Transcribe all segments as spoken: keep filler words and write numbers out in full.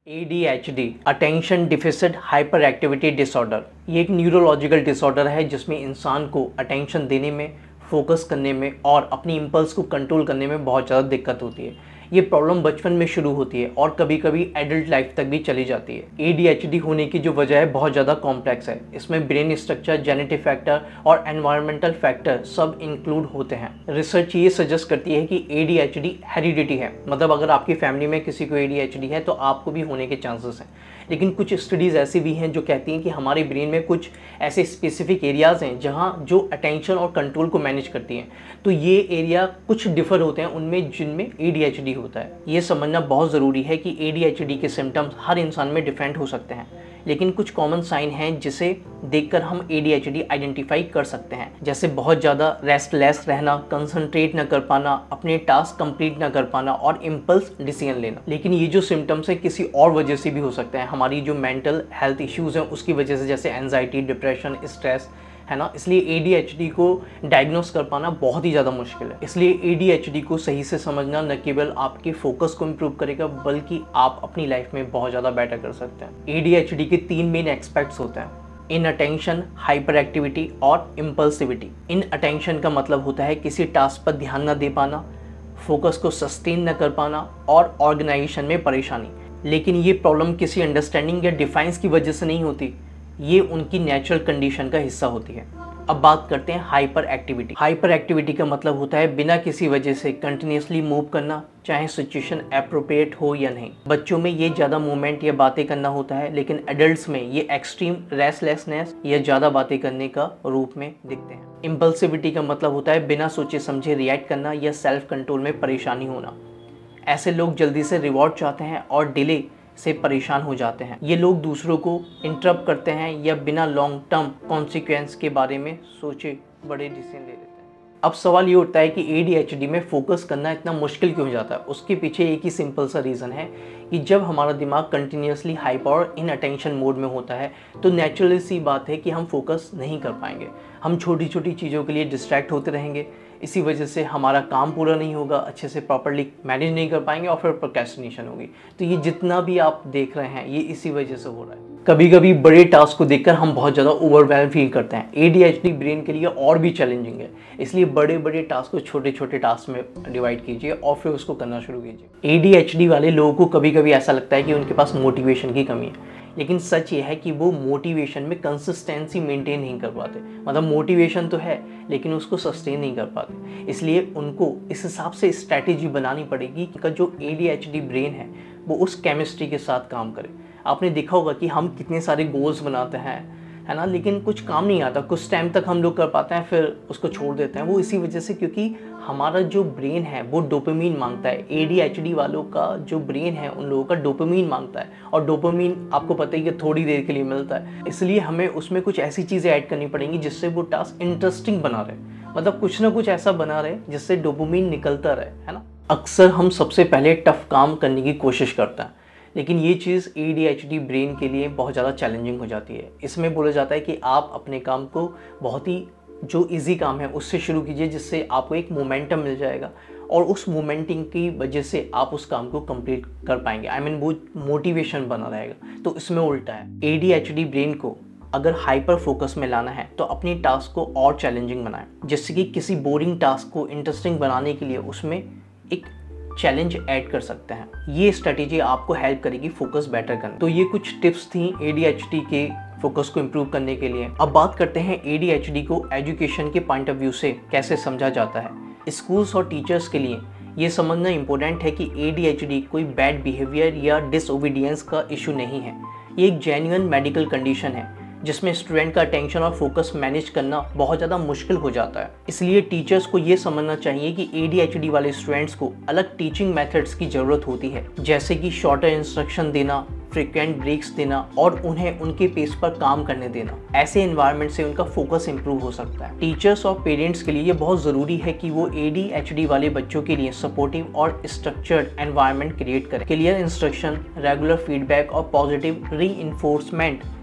ए D H D attention deficit hyperactivity disorder, ये एक neurological disorder है जिसमें इंसान को अटेंशन देने में, फोकस करने में और अपनी इम्पल्स को कंट्रोल करने में बहुत ज़्यादा दिक्कत होती है। ये प्रॉब्लम बचपन में शुरू होती है और कभी कभी एडल्ट लाइफ तक भी चली जाती है। ए डी एच डी होने की जो वजह है बहुत ज़्यादा कॉम्प्लेक्स है। इसमें ब्रेन स्ट्रक्चर, जेनेटिक फैक्टर और एनवायरमेंटल फैक्टर सब इंक्लूड होते हैं। रिसर्च ये सजेस्ट करती है कि A D H D heredity है, मतलब अगर आपकी फैमिली में किसी को ए डी एच डी है तो आपको भी होने के चांसेस हैं। लेकिन कुछ स्टडीज़ ऐसी भी हैं जो कहती हैं कि हमारे ब्रेन में कुछ ऐसे स्पेसिफिक एरियाज़ हैं जहाँ जो अटेंशन और कंट्रोल को मैनेज करती हैं। तो ये एरिया कुछ डिफर होते हैं उनमें जिनमें ए डी एच डी होता है। ये समझना बहुत ज़रूरी है कि ए डी एच डी के सिम्टम्स हर इंसान में डिफरेंट हो सकते हैं, लेकिन कुछ कॉमन साइन हैं जिसे देखकर हम A D H D identify कर सकते हैं, जैसे बहुत ज़्यादा रेस्टलेस रहना, कंसंट्रेट न कर पाना, अपने टास्क कंप्लीट न कर पाना और इम्पल्स डिसीजन लेना। लेकिन ये जो सिम्टम्स हैं किसी और वजह से भी हो सकते हैं, हमारी जो मेंटल हेल्थ इश्यूज़ हैं उसकी वजह से, जैसे एंजाइटी, डिप्रेशन, स्ट्रेस, है ना। इसलिए ए डी एच डी को डायग्नोस कर पाना बहुत ही ज़्यादा मुश्किल है। इसलिए ए डी एच डी को सही से समझना न केवल आपके फोकस को इम्प्रूव करेगा बल्कि आप अपनी लाइफ में बहुत ज़्यादा बेटर कर सकते हैं। ए डी एच डी के तीन मेन एस्पेक्ट्स होते हैं: इन अटेंशन, हाइपर एक्टिविटी और इम्पल्सिविटी। इन अटेंशन का मतलब होता है किसी टास्क पर ध्यान न दे पाना, फोकस को सस्टेन न कर पाना और ऑर्गेनाइजेशन में परेशानी। लेकिन ये प्रॉब्लम किसी अंडरस्टैंडिंग या डिफाइंस की वजह से नहीं होती, ये उनकी नेचुरल कंडीशन का हिस्सा होती है। अब बात करते हैं हाइपर एक्टिविटी। हाइपर एक्टिविटी का मतलब होता है बिना किसी वजह से कंटिन्यूसली मूव करना, चाहे सिचुएशन एप्रोप्रिएट हो या नहीं। बच्चों में ये ज़्यादा मूवमेंट या बातें करना होता है, लेकिन एडल्ट्स में ये एक्सट्रीम रेस्टलेसनेस या ज़्यादा बातें करने का रूप में दिखते हैं। इम्पल्सिविटी का मतलब होता है बिना सोचे समझे रिएक्ट करना या सेल्फ कंट्रोल में परेशानी होना। ऐसे लोग जल्दी से रिवॉर्ड चाहते हैं और डिले से परेशान हो जाते हैं। ये लोग दूसरों को इंटरप्ट करते हैं या बिना लॉन्ग टर्म कॉन्सिक्वेंस के बारे में सोचे बड़े डिसीजन ले लेते हैं। अब सवाल ये उठता है कि ए डी एच डी में फोकस करना इतना मुश्किल क्यों हो जाता है। उसके पीछे एक ही सिंपल सा रीज़न है कि जब हमारा दिमाग कंटिन्यूसली हाइपर और इन अटेंशन मोड में होता है तो नेचुरली सी बात है कि हम फोकस नहीं कर पाएंगे। हम छोटी छोटी चीज़ों के लिए डिस्ट्रैक्ट होते रहेंगे। इसी वजह से हमारा काम पूरा नहीं होगा, अच्छे से प्रॉपर्ली मैनेज नहीं कर पाएंगे और फिर प्रोक्रेस्टिनेशन होगी। तो ये जितना भी आप देख रहे हैं ये इसी वजह से हो रहा है। कभी कभी बड़े टास्क को देखकर हम बहुत ज़्यादा ओवरवेल्म फील करते हैं। A D H D brain के लिए और भी चैलेंजिंग है, इसलिए बड़े बड़े टास्क को छोटे छोटे टास्क में डिवाइड कीजिए और फिर उसको करना शुरू कीजिए। ए डी एच डी वाले लोगों को कभी कभी ऐसा लगता है कि उनके पास मोटिवेशन की कमी है, लेकिन सच ये है कि वो मोटिवेशन में कंसिस्टेंसी मेंटेन नहीं कर पाते। मतलब मोटिवेशन तो है लेकिन उसको सस्टेन नहीं कर पाते। इसलिए उनको इस हिसाब से स्ट्रैटेजी बनानी पड़ेगी कि जो A D H D brain है वो उस केमिस्ट्री के साथ काम करे। आपने देखा होगा कि हम कितने सारे गोल्स बनाते हैं, है ना, लेकिन कुछ काम नहीं आता। कुछ टाइम तक हम लोग कर पाते हैं फिर उसको छोड़ देते हैं। वो इसी वजह से क्योंकि हमारा जो ब्रेन है वो डोपामिन मांगता है। ए डी एच डी वालों का जो ब्रेन है उन लोगों का डोपामिन मांगता है, और डोपामिन आपको पता ही है थोड़ी देर के लिए मिलता है। इसलिए हमें उसमें कुछ ऐसी चीज़ें ऐड करनी पड़ेंगी जिससे वो टास्क इंटरेस्टिंग बना रहे, मतलब कुछ ना कुछ ऐसा बना रहे जिससे डोपामिन निकलता रहे, है ना। अक्सर हम सबसे पहले टफ काम करने की कोशिश करते हैं, लेकिन ये चीज़ A D H D brain के लिए बहुत ज़्यादा चैलेंजिंग हो जाती है। इसमें बोला जाता है कि आप अपने काम को बहुत ही जो इजी काम है उससे शुरू कीजिए, जिससे आपको एक मोमेंटम मिल जाएगा और उस मोमेंटिंग की वजह से आप उस काम को कंप्लीट कर पाएंगे। आई मीन वो मोटिवेशन बना रहेगा। तो इसमें उल्टा है, A D H D brain को अगर हाइपर फोकस में लाना है तो अपनी टास्क को और चैलेंजिंग बनाएं, जिससे कि किसी बोरिंग टास्क को इंटरेस्टिंग बनाने के लिए उसमें एक चैलेंज ऐड कर सकते हैं। ये स्ट्रेटेजी आपको हेल्प करेगी फोकस बेटर करने। तो ये कुछ टिप्स थी ए डी एच डी के फोकस को इम्प्रूव करने के लिए। अब बात करते हैं ए डी एच डी को एजुकेशन के पॉइंट ऑफ व्यू से कैसे समझा जाता है। स्कूल्स और टीचर्स के लिए ये समझना इम्पोर्टेंट है कि ए डी एच डी कोई बैड बिहेवियर या डिसओबीडियंस का इशू नहीं है। ये एक जेन्युइन मेडिकल कंडीशन है जिसमें स्टूडेंट का अटेंशन और फोकस मैनेज करना बहुत ज़्यादा मुश्किल हो जाता है। इसलिए टीचर्स को ये समझना चाहिए कि ए डी एच डी वाले स्टूडेंट्स को अलग टीचिंग मेथड्स की ज़रूरत होती है, जैसे कि शॉर्टर इंस्ट्रक्शन देना, फ्रीक्वेंट ब्रेक्स देना और उन्हें उनके पेस पर काम करने देना। ऐसे एनवायरनमेंट से उनका फोकस इंप्रूव हो सकता है। टीचर्स और पेरेंट्स के लिए ये बहुत ज़रूरी है कि वो ए डी एच डी वाले बच्चों के लिए सपोर्टिव और स्ट्रक्चर्ड एनवायरनमेंट क्रिएट करें। क्लियर इंस्ट्रक्शन, रेगुलर फीडबैक और पॉजिटिव री इन्फोर्समेंट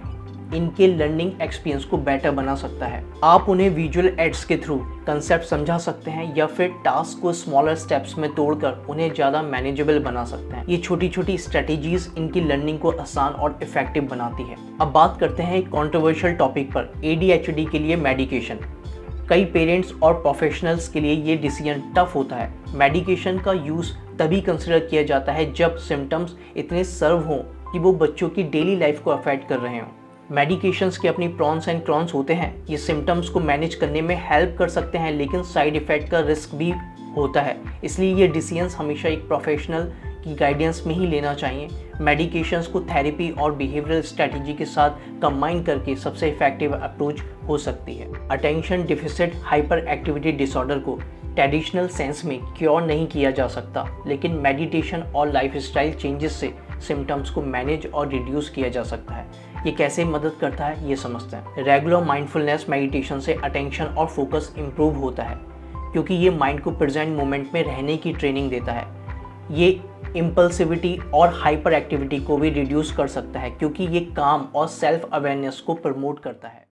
इनके लर्निंग एक्सपीरियंस को बेटर बना सकता है। आप उन्हें विजुअल एड्स के थ्रू कंसेप्ट समझा सकते हैं या फिर टास्क को स्मॉलर स्टेप्स में तोड़कर उन्हें ज़्यादा मैनेजेबल बना सकते हैं। ये छोटी छोटी स्ट्रेटेजीज इनकी लर्निंग को आसान और इफेक्टिव बनाती है। अब बात करते हैं एक कॉन्ट्रोवर्शियल टॉपिक पर, ए डी एच डी के लिए मेडिकेशन। कई पेरेंट्स और प्रोफेशनल्स के लिए ये डिसीजन टफ होता है। मेडिकेशन का यूज़ तभी कंसिडर किया जाता है जब सिम्टम्स इतने सर्व हों कि वो बच्चों की डेली लाइफ को अफेक्ट कर रहे हों। मेडिकेशंस के अपनी प्रॉन्स एंड क्रॉन्स होते हैं। ये सिम्टम्स को मैनेज करने में हेल्प कर सकते हैं, लेकिन साइड इफ़ेक्ट का रिस्क भी होता है। इसलिए ये डिसीजंस हमेशा एक प्रोफेशनल की गाइडेंस में ही लेना चाहिए। मेडिकेशंस को थेरेपी और बिहेवियरल स्ट्रेटजी के साथ कंबाइन करके सबसे इफेक्टिव अप्रोच हो सकती है। Attention deficit hyperactivity disorder को ट्रेडिशनल सेंस में क्योर नहीं किया जा सकता, लेकिन मेडिटेशन और लाइफस्टाइल चेंजेस से सिम्टम्स को मैनेज और रिड्यूस किया जा सकता है। ये कैसे मदद करता है ये समझते हैं। रेगुलर माइंडफुलनेस मेडिटेशन से अटेंशन और फोकस इम्प्रूव होता है, क्योंकि ये माइंड को प्रेजेंट मोमेंट में रहने की ट्रेनिंग देता है। ये इम्पल्सिविटी और हाइपर एक्टिविटी को भी रिड्यूस कर सकता है, क्योंकि ये काम और सेल्फ अवेयरनेस को प्रमोट करता है।